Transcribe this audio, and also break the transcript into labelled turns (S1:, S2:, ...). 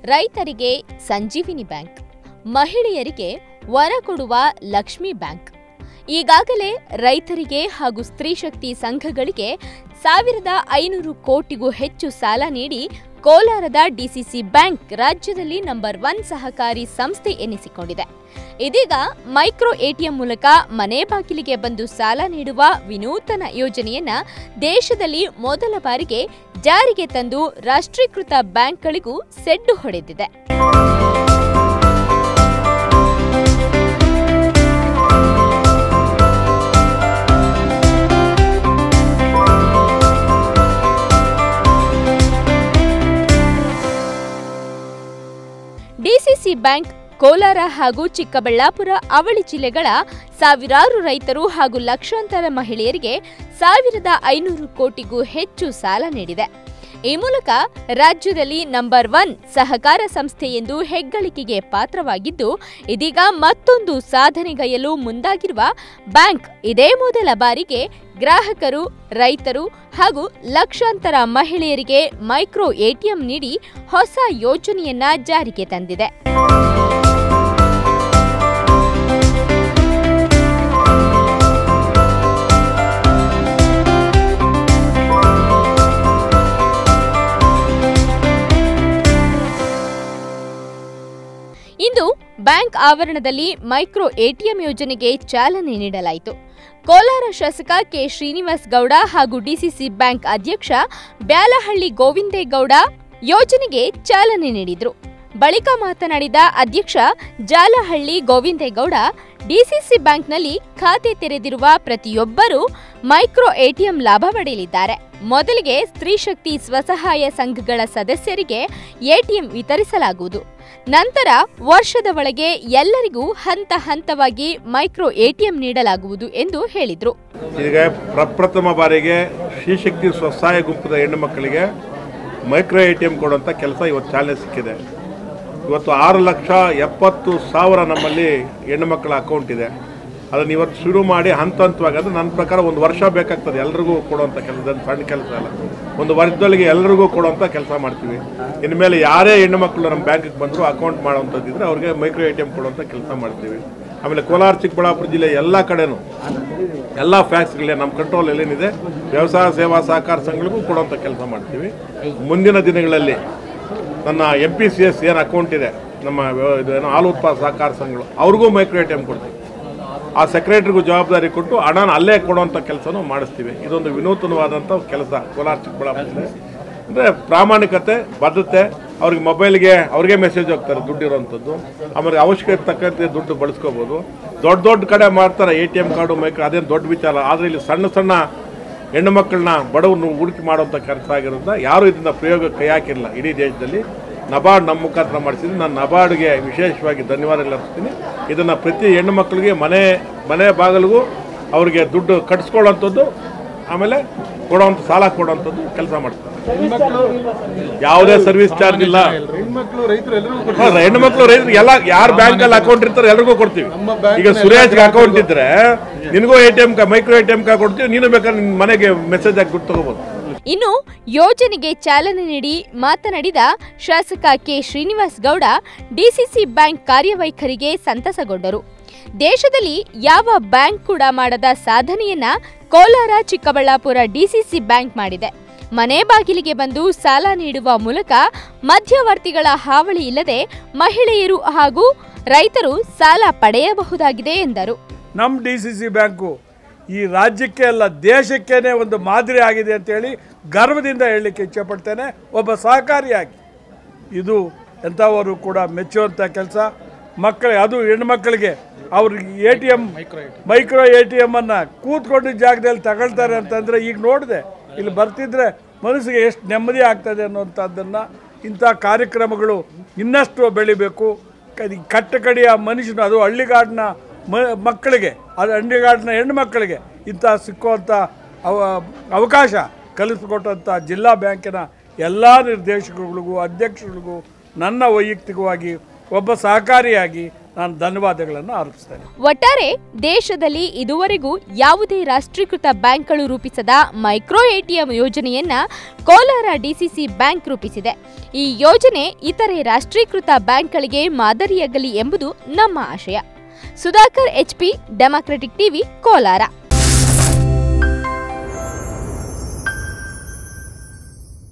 S1: ರೈತರಿಗೆ ಸಂಜೀವಿನಿ ಬ್ಯಾಂಕ್, ಮಹಿಳೆಯರಿಗೆ ವರ ಕೊಡುವ ಲಕ್ಷ್ಮಿ ಬ್ಯಾಂಕ್. ಈಗಾಗಲೇ ರೈತರಿಗೆ ಹಾಗೂ ಸ್ತ್ರೀ ಶಕ್ತಿ ಸಂಘಗಳಿಗೆ 1500 ಕೋಟಿಗೂ ಹೆಚ್ಚು ಸಾಲ ನೀಡಿ ಕೋಲಾರದ ಡಿಸಿಸಿ ಬ್ಯಾಂಕ್ ರಾಜ್ಯದಲ್ಲಿ ನಂಬರ್ 1 ಸಹಕಾರಿ ಸಂಸ್ಥೆ ಎನಿಸಿಕೊಂಡಿದೆ. ಇದೀಗ ಮೈಕ್ರೋ ಎಟಿಎಂ ಮೂಲಕ ಮನೆ ಬಾಗಿಲಿಗೆ ಬಂದು ಸಾಲ ನೀಡುವ ವಿನೂತನ ಯೋಜನೆಯನ್ನ ದೇಶದಲ್ಲಿ ಮೊದಲ ಬಾರಿಗೆ ಜಾರಿಗೆ ತಂದು ರಾಷ್ಟ್ರೀಕೃತ ಬ್ಯಾಂಕ್ಗಳಿಗೂ ಸೆಡ್ಡು ಹೊಡೆದಿದೆ. ಡಿಸಿಸಿ ಬ್ಯಾಂಕ್ ಕೋಲಾರ ಹಾಗೂ ಚಿಕ್ಕಬಳ್ಳಾಪುರ ಅವಳಿ ಜಿಲ್ಲೆಗಳ ಸಾವಿರಾರು ರೈತರು ಹಾಗೂ ಲಕ್ಷಾಂತರ ಮಹಿಳೆಯರಿಗೆ 1500 ಕೋಟಿಗೂ ಹೆಚ್ಚು ಸಾಲ ನೀಡಿದೆ. ಈ ಮೂಲಕ ರಾಜ್ಯದಲ್ಲಿ ನಂಬರ್ 1 ಸಹಕಾರ ಸಂಸ್ಥೆ ಎಂದು ಹೆಗ್ಗಳಿಕೆಗೆ ಪಾತ್ರವಾಗಿದ್ದು, ಇದೀಗ ಮತ್ತೊಂದು ಸಾಧನೆಗೈಯಲು ಮುಂದಾಗಿರುವ ಬ್ಯಾಂಕ್ ಇದೇ ಮೊದಲ ಬಾರಿಗೆ ಗ್ರಾಹಕರು, ರೈತರು ಹಾಗೂ ಲಕ್ಷಾಂತರ ಮಹಿಳೆಯರಿಗೆ ಮೈಕ್ರೋ ಎಟಿಎಂ ನೀಡಿ ಹೊಸ ಯೋಜನೆಯನ್ನ ಜಾರಿಗೆ ತಂದಿದೆ. ಇಂದು ಬ್ಯಾಂಕ್ ಆವರಣದಲ್ಲಿ ಮೈಕ್ರೋ ಎಟಿಎಂ ಯೋಜನೆಗೆ ಚಾಲನೆ ನೀಡಲಾಯಿತು. ಕೋಲಾರ ಶಾಸಕ ಕೆ. ಶ್ರೀನಿವಾಸ್ ಗೌಡ ಹಾಗೂ ಡಿಸಿಸಿ ಬ್ಯಾಂಕ್ ಅಧ್ಯಕ್ಷ ಬ್ಯಾಲಹಳ್ಳಿ ಗೋವಿಂದೇಗೌಡ ಯೋಜನೆಗೆ ಚಾಲನೆ ನೀಡಿದರು. ಬಳಿಕ ಮಾತನಾಡಿದ ಅಧ್ಯಕ್ಷ ಜಾಲಹಳ್ಳಿ ಗೋವಿಂದೇಗೌಡ, ಡಿಸಿಸಿ ಬ್ಯಾಂಕ್ನಲ್ಲಿ ಖಾತೆ ತೆರೆದಿರುವ ಪ್ರತಿಯೊಬ್ಬರೂ ಮೈಕ್ರೋ ಎಟಿಎಂ ಲಾಭ ಪಡೆಯಲಿದ್ದಾರೆ. ಮೊದಲಿಗೆ ಸ್ತ್ರೀ ಶಕ್ತಿ ಸ್ವಸಹಾಯ ಸಂಘಗಳ ಸದಸ್ಯರಿಗೆ ಎಟಿಎಂ ವಿತರಿಸಲಾಗುವುದು. ನಂತರ ವರ್ಷದ ಒಳಗೆ ಎಲ್ಲರಿಗೂ ಹಂತ ಹಂತವಾಗಿ ಮೈಕ್ರೋ ಎಟಿಎಂ ನೀಡಲಾಗುವುದು ಎಂದು ಹೇಳಿದರು.
S2: ಈಗ ಪ್ರಪ್ರಥಮ ಬಾರಿಗೆ ಸ್ತ್ರೀ ಶಕ್ತಿ ಸ್ವಸಹಾಯ ಗುಂಪದ ಹೆಣ್ಣು ಮಕ್ಕಳಿಗೆ ಮೈಕ್ರೋ ಎಟಿಎಂ ಕೊಡುವಂಥ ಕೆಲಸ ಇವತ್ತು ಚಾಲನೆ ಸಿಕ್ಕಿದೆ. ಇವತ್ತು 6,70,000 ನಮ್ಮಲ್ಲಿ ಹೆಣ್ಣು ಮಕ್ಕಳ ಅಕೌಂಟ್ ಇದೆ. ಅದನ್ನು ಇವತ್ತು ಶುರು ಮಾಡಿ ಹಂತ ಹಂತವಾಗಿ, ಅದು ನನ್ನ ಪ್ರಕಾರ 1 ವರ್ಷ ಬೇಕಾಗ್ತದೆ ಎಲ್ರಿಗೂ ಕೊಡುವಂಥ ಕೆಲಸ. ಸಣ್ಣ ಕೆಲಸ ಅಲ್ಲ, ಒಂದು ವರ್ಷದೊಳಗೆ ಎಲ್ರಿಗೂ ಕೊಡುವಂಥ ಕೆಲಸ ಮಾಡ್ತೀವಿ. ಇನ್ಮೇಲೆ ಯಾರೇ ಹೆಣ್ಣು ಮಕ್ಕಳು ನಮ್ಮ ಬ್ಯಾಂಕಿಗೆ ಬಂದರೂ ಅಕೌಂಟ್ ಮಾಡೋವಂಥದ್ದಿದ್ರೆ ಅವ್ರಿಗೆ ಮೈಕ್ರೋ ಎಟಿಎಂ ಕೊಡುವಂಥ ಕೆಲಸ ಮಾಡ್ತೀವಿ. ಆಮೇಲೆ ಕೋಲಾರ ಚಿಕ್ಕಬಳ್ಳಾಪುರ ಜಿಲ್ಲೆ ಎಲ್ಲ ಕಡೆನೂ ಎಲ್ಲ ಫ್ಯಾಕ್ಟ್ರಿಗಳೇ ನಮ್ಮ ಕಂಟ್ರೋಲಲ್ಲಿ ಏನಿದೆ ವ್ಯವಸಾಯ ಸೇವಾ ಸಹಕಾರ ಸಂಘಗಳಿಗೂ ಕೊಡುವಂಥ ಕೆಲಸ ಮಾಡ್ತೀವಿ. ಮುಂದಿನ ದಿನಗಳಲ್ಲಿ ನನ್ನ MPCS ಏನು ಅಕೌಂಟ್ ಇದೆ, ನಮ್ಮ ಏನು ಹಾಲು ಉತ್ಪಾದಕ ಸಹಕಾರ ಸಂಘಗಳು, ಅವ್ರಿಗೂ ಮೈಕ್ರೋ ಎಟಿಎಂ ಕೊಡ್ತೀವಿ. ಆ ಸೆಕ್ರೆಟರಿಗೂ ಜವಾಬ್ದಾರಿ ಕೊಟ್ಟು ಹಣನ ಅಲ್ಲೇ ಕೊಡುವಂಥ ಕೆಲಸನೂ ಮಾಡಿಸ್ತೀವಿ. ಇದೊಂದು ವಿನೂತನವಾದಂಥ ಕೆಲಸ ಕೋಲಾರ ಚಿಕ್ಕಬಳ್ಳಾಪುರ ಜಿಲ್ಲೆ. ಅಂದರೆ ಪ್ರಾಮಾಣಿಕತೆ, ಬದ್ಧತೆ. ಅವ್ರಿಗೆ ಮೊಬೈಲ್ಗೆ ಅವ್ರಿಗೆ ಮೆಸೇಜ್ ಹೋಗ್ತಾರೆ ದುಡ್ಡಿರೋವಂಥದ್ದು. ಆಮೇಲೆ ಅವಶ್ಯಕತೆ ತಕ್ಕಂತೆ ದುಡ್ಡು ಬಳಸ್ಕೋಬೋದು. ದೊಡ್ಡ ಕಡೆ ಮಾಡ್ತಾರೆ ATM ಕಾರ್ಡು, ಮೈಕ್ರೋ, ಅದೇನು ದೊಡ್ಡ ವಿಚಾರ. ಆದರೆ ಇಲ್ಲಿ ಸಣ್ಣ ಹೆಣ್ಣು ಮಕ್ಕಳನ್ನ ಬಡವ್ರನ್ನ ಹುಡುಕಿ ಮಾಡೋವಂಥ ಕೆಲಸ ಆಗಿರೋದ್ರಿಂದ ಯಾರೂ ಇದನ್ನ ಪ್ರಯೋಗ ಕೈ ಹಾಕಿರಲಿಲ್ಲ ಇಡೀ ದೇಶದಲ್ಲಿ. ನಬಾರ್ಡ್ ನಮ್ಮ ಮುಖಾಂತರ ಮಾಡಿಸಿದ್ದು. ನಾನು ನಬಾರ್ಡ್ಗೆ ವಿಶೇಷವಾಗಿ ಧನ್ಯವಾದಗಳು ಅರ್ಪಿಸ್ತೀನಿ. ಇದನ್ನು ಪ್ರತಿ ಹೆಣ್ಣು ಮಕ್ಕಳಿಗೆ ಮನೆ ಬಾಗಿಲಿಗೂ ಅವರಿಗೆ ದುಡ್ಡು ಕಟ್ಸ್ಕೊಳ್ಳೋವಂಥದ್ದು, ಆಮೇಲೆ ಕೊಡೋವಂಥ ಸಾಲ ಕೊಡೋವಂಥದ್ದು ಕೆಲಸ ಮಾಡ್ತಾರೆ. ಯಾವುದೇ ಸರ್ವಿಸ್ ಚಾರ್ಜ್ ಇಲ್ಲ. ಹೆಣ್ಣು ಮಕ್ಕಳು ರೈತರು ಎಲ್ಲ ಯಾರು ಬ್ಯಾಂಕಲ್ಲಿ ಅಕೌಂಟ್ ಇರ್ತಾರೆ ಎಲ್ರಿಗೂ ಕೊಡ್ತೀವಿ. ಈಗ ಸುರೇಶ್ಗೆ ಅಕೌಂಟ್ ಇದ್ರೆ ನಿನಗೂ ATM ಮೈಕ್ರೋ ಎಟಿಎಂ ಕಾರ್ಡ್ ಕೊಡ್ತೀವಿ. ನೀನು ಬೇಕಾದ್ರೆ ನಿನ್ನ ಮನೆಗೆ ಮೆಸೇಜ್ ಹಾಕಿ ದುಡ್ಡು ತಗೋಬಹುದು.
S1: ಇನ್ನು ಯೋಜನೆಗೆ ಚಾಲನೆ ನೀಡಿ ಮಾತನಾಡಿದ ಶಾಸಕ K. Srinivas Gowda, DCC bank ಕಾರ್ಯವೈಖರಿಗೆ ಸಂತಸಗೊಂಡರು. ದೇಶದಲ್ಲಿ ಯಾವ ಬ್ಯಾಂಕ್ ಕೂಡ ಮಾಡದ ಸಾಧನೆಯನ್ನ ಕೋಲಾರ ಚಿಕ್ಕಬಳ್ಳಾಪುರ ಡಿಸಿಸಿ ಬ್ಯಾಂಕ್ ಮಾಡಿದೆ. ಮನೆ ಬಾಗಿಲಿಗೆ ಬಂದು ಸಾಲ ನೀಡುವ ಮೂಲಕ ಮಧ್ಯವರ್ತಿಗಳ ಹಾವಳಿ ಇಲ್ಲದೆ ಮಹಿಳೆಯರು ಹಾಗೂ ರೈತರು ಸಾಲ ಪಡೆಯಬಹುದಾಗಿದೆ ಎಂದರು.
S3: ನಮ್ಮ ಡಿಸಿಸಿ ಬ್ಯಾಂಕು ಈ ರಾಜ್ಯಕ್ಕೆ ಅಲ್ಲ ದೇಶಕ್ಕೇನೆ ಒಂದು ಮಾದರಿ ಆಗಿದೆ ಅಂತೇಳಿ ಗರ್ವದಿಂದ ಹೇಳಲಿಕ್ಕೆ ಇಚ್ಛೆಪಡ್ತೇನೆ. ಒಬ್ಬ ಸಹಕಾರಿಯಾಗಿ ಇದು ಎಂಥವರು ಕೂಡ ಮೆಚ್ಚುವಂಥ ಕೆಲಸ. ಮಕ್ಕಳಿಗೆ, ಅದು ಹೆಣ್ಮಕ್ಳಿಗೆ ಅವ್ರಿಗೆ ATM ಮೈಕ್ರೋ ಎಟಿಎಮ್ ಅನ್ನು ಕೂತ್ಕೊಂಡಿದ್ದ ಜಾಗದಲ್ಲಿ ತಗೊಳ್ತಾರೆ ಅಂತಂದರೆ, ಈಗ ನೋಡಿದೆ ಇಲ್ಲಿ ಬರ್ತಿದ್ರೆ ಮನಸ್ಸಿಗೆ ಎಷ್ಟು ನೆಮ್ಮದಿ ಆಗ್ತದೆ ಅನ್ನುವಂಥದ್ದನ್ನು. ಇಂಥ ಕಾರ್ಯಕ್ರಮಗಳು ಇನ್ನಷ್ಟು ಬೆಳಿಬೇಕು. ಕಟ್ಟಕಡೆಯ ಮನುಷ್ಯನು, ಅದು ಹಳ್ಳಿಗಾಡಿನ ಮಕ್ಕಳಿಗೆ, ಅದು ಹಳ್ಳಿಗಾಡಿನ ಹೆಣ್ಣು ಮಕ್ಕಳಿಗೆ ಇಂಥ ಸಿಕ್ಕುವಂಥ ಅವಕಾಶ ಕಲಿಸಿಕೊಟ್ಟಂಥ ಜಿಲ್ಲಾ ಬ್ಯಾಂಕಿನ ಎಲ್ಲ ನಿರ್ದೇಶಕರುಗಳಿಗೂ ಅಧ್ಯಕ್ಷರಿಗೂ ನನ್ನ ವೈಯಕ್ತಿಕವಾಗಿ ಒಬ್ಬ ಸಹಕಾರಿಯಾಗಿ ನಾನು ಧನ್ಯವಾದಗಳನ್ನು ಅರ್ಪಿಸ್ತೇನೆ.
S1: ಒಟ್ಟಾರೆ ದೇಶದಲ್ಲಿ ಇದುವರೆಗೂ ಯಾವುದೇ ರಾಷ್ಟ್ರೀಕೃತ ಬ್ಯಾಂಕ್ಗಳು ರೂಪಿಸದ ಮೈಕ್ರೋ ಎಟಿಎಂ ಯೋಜನೆಯನ್ನ ಕೋಲಾರ ಡಿಸಿಸಿ ಬ್ಯಾಂಕ್ ರೂಪಿಸಿದೆ. ಈ ಯೋಜನೆ ಇತರೆ ರಾಷ್ಟ್ರೀಕೃತ ಬ್ಯಾಂಕ್ಗಳಿಗೆ ಮಾದರಿಯಾಗಲಿ ಎಂಬುದು ನಮ್ಮ ಆಶಯ. Sudhakar HP, democratic TV, Kolar.